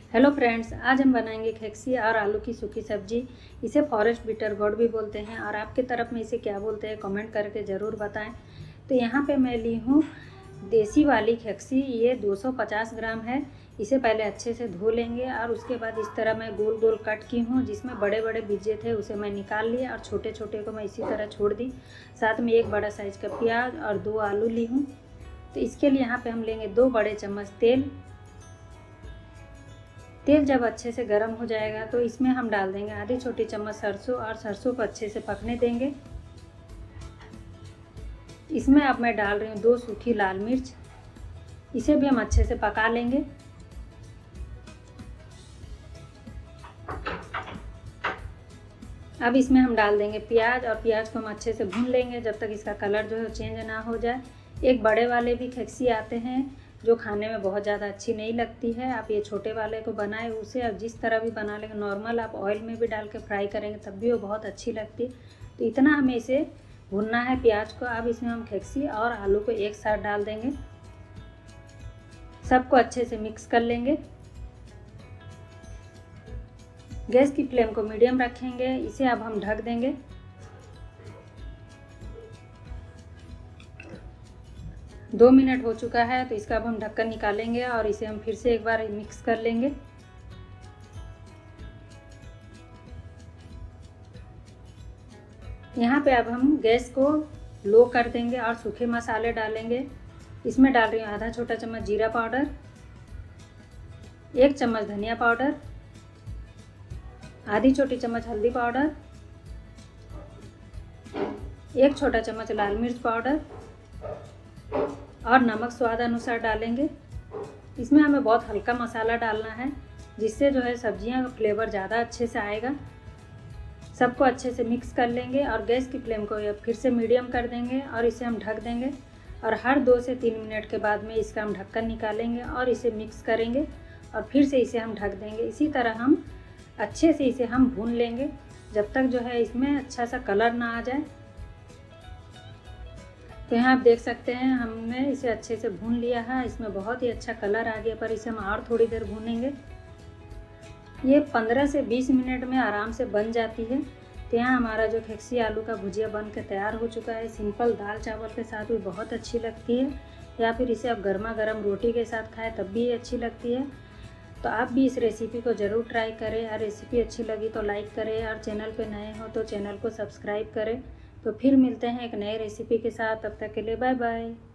Hello friends, आज हम बनाएंगे खेकसी और आलू की सूखी सब्जी। इसे फॉरेस्ट बिटर गोड भी बोलते हैं और आपके तरफ में इसे क्या बोलते हैं कमेंट करके ज़रूर बताएं। तो यहाँ पे मैं ली हूँ देसी वाली खेकसी। ये 250 ग्राम है। इसे पहले अच्छे से धो लेंगे और उसके बाद इस तरह मैं गोल गोल कट की हूँ। जिसमें बड़े बड़े बीजे थे उसे मैं निकाल लिया और छोटे छोटे को मैं इसी तरह छोड़ दी। साथ में एक बड़ा साइज का प्याज और 2 आलू ली हूँ। तो इसके लिए यहाँ पे हम लेंगे 2 बड़े चम्मच तेल। तेल जब अच्छे से गर्म हो जाएगा तो इसमें हम डाल देंगे आधी छोटी चम्मच सरसों और सरसों को अच्छे से पकने देंगे। इसमें अब मैं डाल रही हूँ 2 सूखी लाल मिर्च। इसे भी हम अच्छे से पका लेंगे। अब इसमें हम डाल देंगे प्याज और प्याज को हम अच्छे से भून लेंगे जब तक इसका कलर जो है चेंज ना हो जाए। एक बड़े वाले भी खेकसी आते हैं जो खाने में बहुत ज़्यादा अच्छी नहीं लगती है। आप ये छोटे वाले को बनाए, उसे आप जिस तरह भी बना लेंगे, नॉर्मल आप ऑयल में भी डाल के फ्राई करेंगे तब भी वो बहुत अच्छी लगती है। तो इतना हमें इसे भुनना है प्याज को। अब इसमें हम खेकसी और आलू को एक साथ डाल देंगे, सबको अच्छे से मिक्स कर लेंगे। गैस की फ्लेम को मीडियम रखेंगे। इसे अब हम ढक देंगे। दो मिनट हो चुका है तो इसका अब हम ढक्कन निकालेंगे और इसे हम फिर से एक बार मिक्स कर लेंगे। यहाँ पे अब हम गैस को लो कर देंगे और सूखे मसाले डालेंगे। इसमें डाल रही हूँ आधा छोटा चम्मच जीरा पाउडर, 1 चम्मच धनिया पाउडर, आधी छोटी चम्मच हल्दी पाउडर, 1 छोटा चम्मच लाल मिर्च पाउडर और नमक स्वाद अनुसार डालेंगे। इसमें हमें बहुत हल्का मसाला डालना है जिससे जो है सब्जियां का फ्लेवर ज़्यादा अच्छे से आएगा। सबको अच्छे से मिक्स कर लेंगे और गैस की फ्लेम को फिर से मीडियम कर देंगे और इसे हम ढक देंगे। और हर 2 से 3 मिनट के बाद में इसका हम ढक्कन निकालेंगे और इसे मिक्स करेंगे और फिर से इसे हम ढक देंगे। इसी तरह हम अच्छे से इसे हम भून लेंगे जब तक जो है इसमें अच्छा सा कलर ना आ जाए। तो यहाँ आप देख सकते हैं हमने इसे अच्छे से भून लिया है। इसमें बहुत ही अच्छा कलर आ गया, पर इसे हम और थोड़ी देर भूनेंगे। ये 15 से 20 मिनट में आराम से बन जाती है। तो यहाँ हमारा जो खेकसी आलू का भुजिया बन के तैयार हो चुका है। सिंपल दाल चावल के साथ भी बहुत अच्छी लगती है, या फिर इसे आप गर्मा गर्म रोटी के साथ खाएं तब भी अच्छी लगती है। तो आप भी इस रेसिपी को ज़रूर ट्राई करें। और रेसिपी अच्छी लगी तो लाइक करें और चैनल पे नए हो तो चैनल को सब्सक्राइब करें। तो फिर मिलते हैं एक नए रेसिपी के साथ। तब तक के लिए बाय बाय।